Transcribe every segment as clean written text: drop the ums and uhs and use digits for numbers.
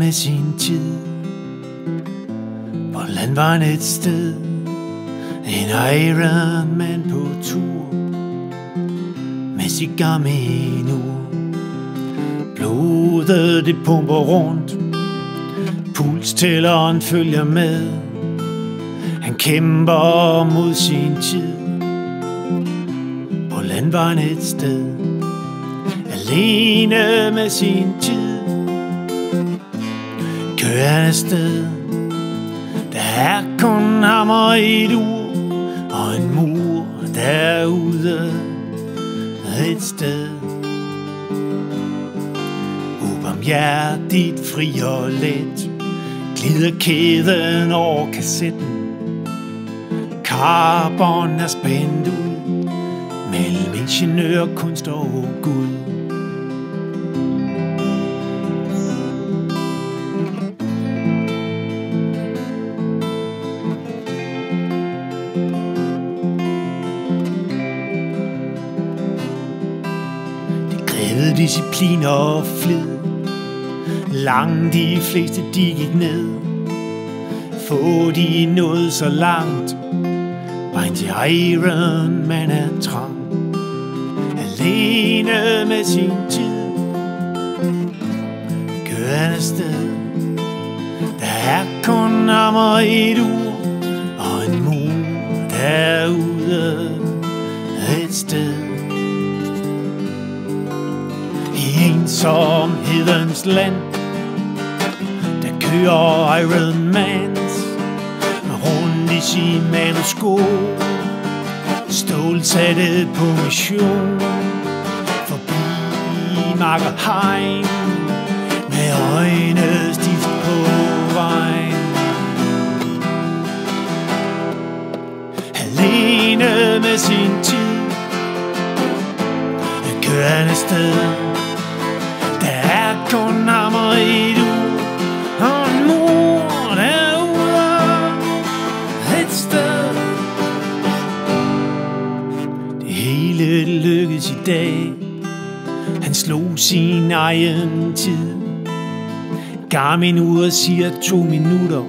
med sin tid. På landvejen et sted, en Iron Man på tur, med cigar med nu. Blodet det pumper rundt, pulstælleren følger med. Han kæmper mod sin tid, på landvejen et sted, alene med sin tid. Kører han afsted, der er kun ham og et ur, og en mur derude et sted. Ubarmhjertigt, fri og let, glider kæden over kassetten. Carbon er spændt ud mellem ingeniørkunst og Gud. Det krævede disciplin og flid, langt de fleste de gik ned. Få de nåede så langt, vejen til Iron Man er trang. Alene med sin tid, kører han afsted. Der er kun ham og et ur, og en mur derude et sted. I ensomhedens land, der kører Iron Mans rundt i sin manusko, stålsatte på mission, forbi mark og hegn, med øjne stift på vejen. Alene med sin tid, kører han afsted. Der er kun ham og et ur, og en mur derude et sted. Det hele lykkedes i dag, han slog sin egen tid. Garmin-uret siger 2 minutter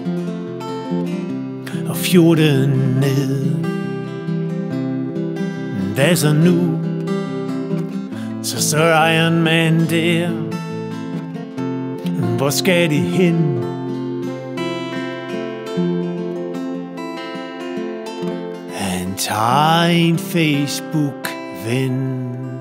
og 14 ned. Hvad så nu? Så står Iron Man der. Hvor skal det hen? Han tager en Facebook-ven.